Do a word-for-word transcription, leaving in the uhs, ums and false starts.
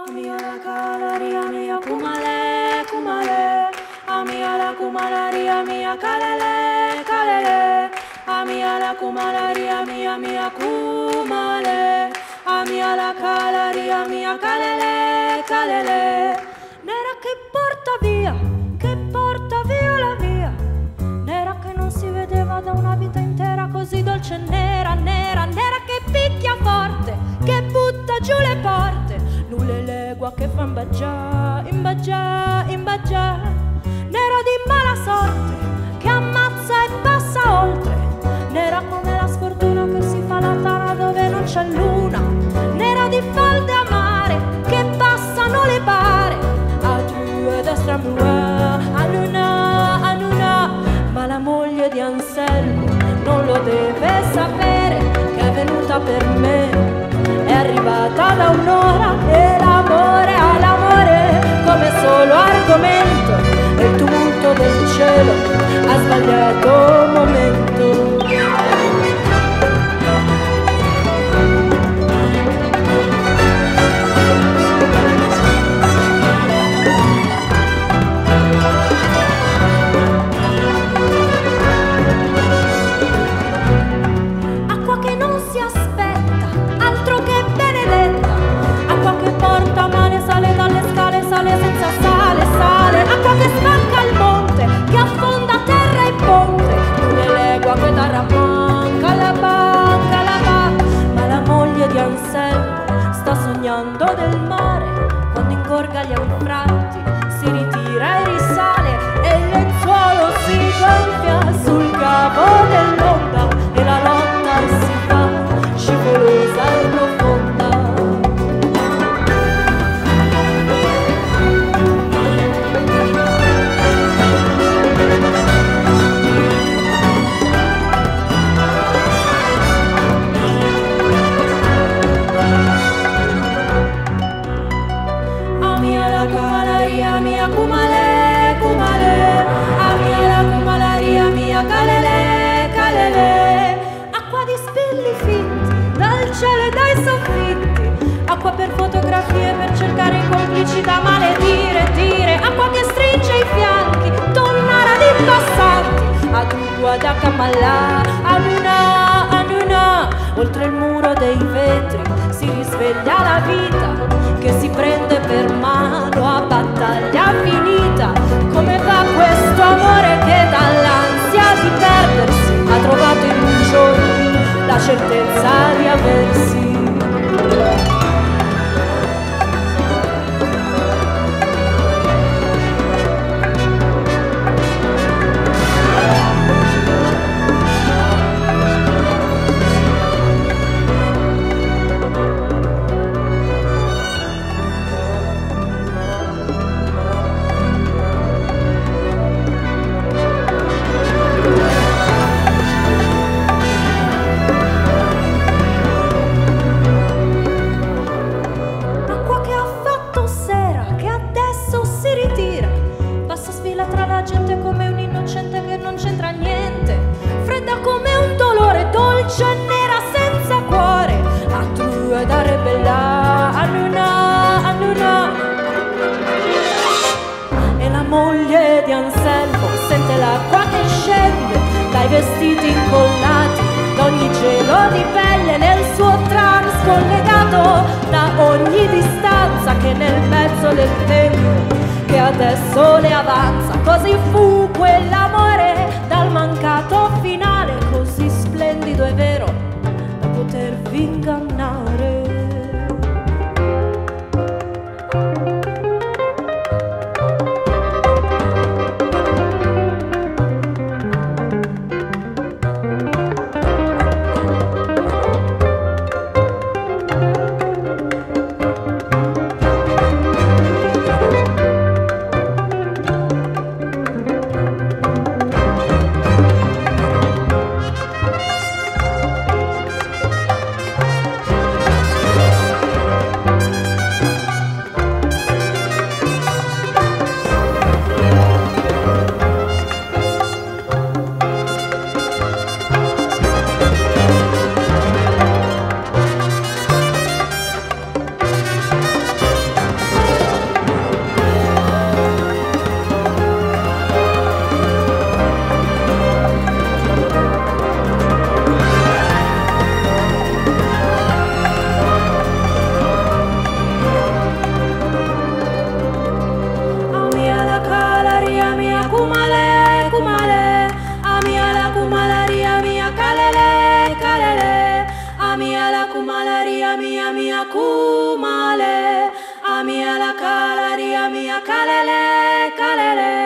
Amiala kalaria mia kumale, kumale. Amiala kumalaria mia kalele, kalele. Amiala kumalaria mia mia kumale. Amiala kalaria mia kalele, kalele. Nera che porta via, che porta via la via. Nera che non si vedeva da una vita intera, così dolce, nera, nera, nera che picchia forte, che butta giù le porte. Nulle legua che fa imbaggià, imbaggià, imbaggià. Nera di mala sorte che ammazza e passa oltre. Nera come la sfortuna che si fa la tana dove non c'è luna. Nera di falde amare che passano le bare. A due destra mua, a luna, a luna. Ma la moglie di Anselmo non lo deve sapere che è venuta per me. È arrivata da un'ora e l'amore all'amore come solo argomento. E il tumulto del cielo ha sbagliato momento. Acqua che non si aspetta, altro che benedetta. Acqua che porta male, sale dalle scale, sale senza sale, sale. Acqua che spacca il monte, che affonda terra e ponte. Una legua che darà banca, la banca, la banca. Ma la moglie di Anselmo sta sognando del mare, quando ingorga gli anfratti, si ritira e risale, e il lenzuolo si gonfia sul capo dell'onda, e la lotta si fa scivolosa e profonda. Amiala kumalaria mia kumale, kumale. Amiala kumalaria mia kalele, kalele. Acqua di spilli fitti dal cielo e dai soffitti. Acqua per fotografie, per cercare i complici da maledire, dire. Acqua che stringe i fianchi, tonnara di passanti. A tua da Kamala, a luna, a luna. Oltre il muro dei vetri si risveglia la vita, che si prende per mano a battaglia finita. Come fa questo amore che dall'ansia di perdersi ha trovato in un giorno la certezza di aversi. Vestiti incollati d'ogni gelo di pelle nel suo trans collegato da ogni distanza che nel mezzo del tempo che adesso le avanza. Così fu quell'amore dal mancato finale, così splendido e vero da potervi ingannare. mia calele, calele.